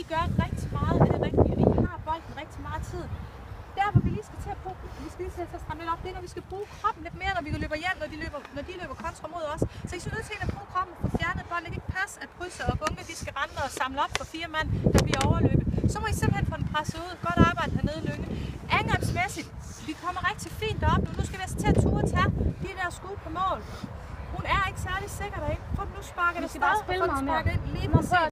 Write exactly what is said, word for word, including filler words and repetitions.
gør rigtig meget af det rigtige, og I har bolden rigtig meget tid. Der, hvor vi lige skal til at bruge, vi skal lige til at stramme lidt op, det er, når vi skal bruge kroppen lidt mere, når vi løber hjem, når de løber, når de løber kontra mod os. Så I er nødt til at bruge kroppen og få fjernet bolden. Det kan ikke passe, at Krydser og Bunke, de skal rende og samle op for fire mand, der bliver overløbet. Så må I simpelthen få den presset ud. Godt arbejde hernede i Lynge. Angrebsmæssigt, vi kommer rigtig fint derop nu. Nu skal vi altså til at ture og tage de der skud på mål. Hun er ikke særlig sikker derinde. Få den nu sparket af stad, og få den sparket ind lige præcis.